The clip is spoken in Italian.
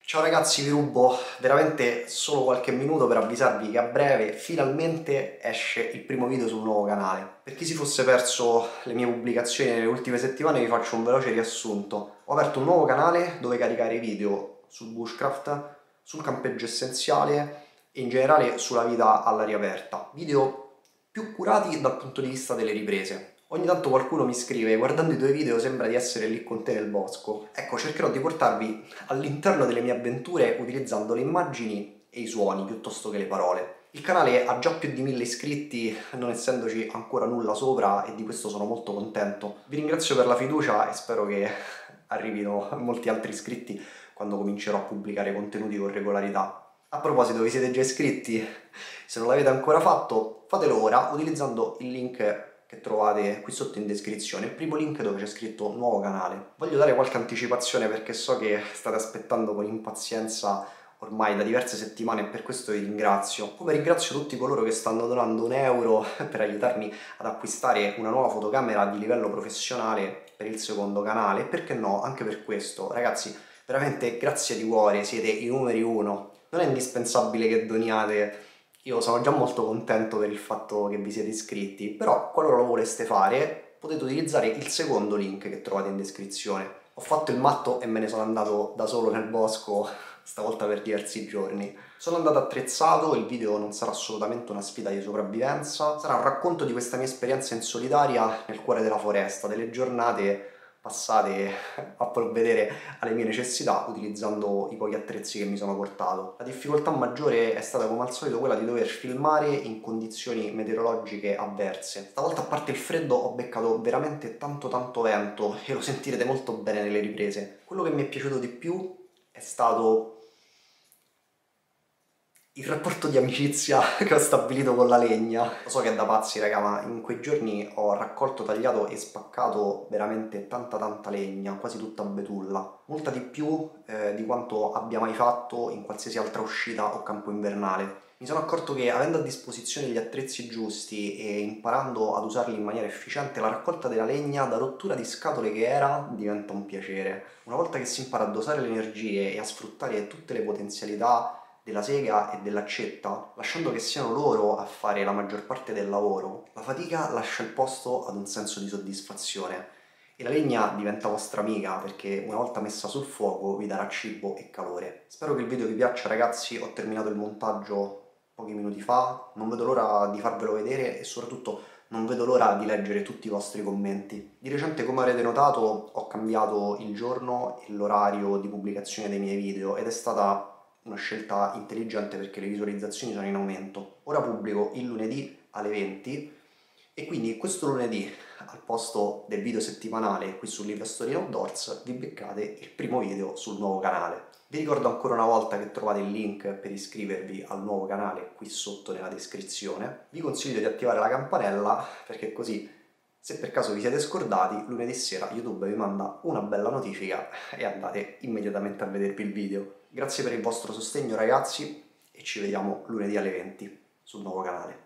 Ciao ragazzi, vi rubo veramente solo qualche minuto per avvisarvi che a breve finalmente esce il primo video sul nuovo canale. Per chi si fosse perso le mie pubblicazioni nelle ultime settimane vi faccio un veloce riassunto. Ho aperto un nuovo canale dove caricare video sul bushcraft, sul campeggio essenziale e in generale sulla vita all'aria aperta. Video più curati dal punto di vista delle riprese. Ogni tanto qualcuno mi scrive: guardando i tuoi video sembra di essere lì con te nel bosco. Ecco, cercherò di portarvi all'interno delle mie avventure utilizzando le immagini e i suoni piuttosto che le parole. Il canale ha già più di 1000 iscritti, non essendoci ancora nulla sopra, e di questo sono molto contento. Vi ringrazio per la fiducia e spero che arrivino molti altri iscritti quando comincerò a pubblicare contenuti con regolarità. A proposito, vi siete già iscritti? Se non l'avete ancora fatto, fatelo ora utilizzando il link che trovate qui sotto in descrizione, il primo link dove c'è scritto nuovo canale. Voglio dare qualche anticipazione perché so che state aspettando con impazienza ormai da diverse settimane e per questo vi ringrazio. Come ringrazio tutti coloro che stanno donando €1 per aiutarmi ad acquistare una nuova fotocamera di livello professionale per il secondo canale, e perché no, anche per questo. Ragazzi, veramente grazie di cuore, siete i numeri uno. Non è indispensabile che doniate. Io sono già molto contento per il fatto che vi siete iscritti, però qualora lo voleste fare potete utilizzare il secondo link che trovate in descrizione. Ho fatto il matto e me ne sono andato da solo nel bosco, stavolta per diversi giorni. Sono andato attrezzato, il video non sarà assolutamente una sfida di sopravvivenza, sarà un racconto di questa mia esperienza in solitaria nel cuore della foresta, delle giornate passate a provvedere alle mie necessità utilizzando i pochi attrezzi che mi sono portato. La difficoltà maggiore è stata come al solito quella di dover filmare in condizioni meteorologiche avverse. Stavolta, a parte il freddo, ho beccato veramente tanto vento e lo sentirete molto bene nelle riprese. Quello che mi è piaciuto di più è stato il rapporto di amicizia che ho stabilito con la legna. Lo so che è da pazzi raga, ma in quei giorni ho raccolto, tagliato e spaccato veramente tanta legna, quasi tutta betulla. Molta di più di quanto abbia mai fatto in qualsiasi altra uscita o campo invernale. Mi sono accorto che avendo a disposizione gli attrezzi giusti e imparando ad usarli in maniera efficiente, la raccolta della legna, da rottura di scatole che era, diventa un piacere. Una volta che si impara a dosare le energie e a sfruttare tutte le potenzialità della sega e dell'accetta, lasciando che siano loro a fare la maggior parte del lavoro, la fatica lascia il posto ad un senso di soddisfazione e la legna diventa vostra amica perché una volta messa sul fuoco vi darà cibo e calore. Spero che il video vi piaccia ragazzi, ho terminato il montaggio pochi minuti fa, non vedo l'ora di farvelo vedere e soprattutto non vedo l'ora di leggere tutti i vostri commenti. Di recente, come avrete notato, ho cambiato il giorno e l'orario di pubblicazione dei miei video ed è stata una scelta intelligente perché le visualizzazioni sono in aumento. Ora pubblico il lunedì alle 20 e quindi questo lunedì, al posto del video settimanale qui su Live Story Outdoors, vi beccate il primo video sul nuovo canale. Vi ricordo ancora una volta che trovate il link per iscrivervi al nuovo canale qui sotto nella descrizione. Vi consiglio di attivare la campanella perché così, se per caso vi siete scordati, lunedì sera YouTube vi manda una bella notifica e andate immediatamente a vedervi il video. Grazie per il vostro sostegno ragazzi e ci vediamo lunedì alle 20 sul nuovo canale.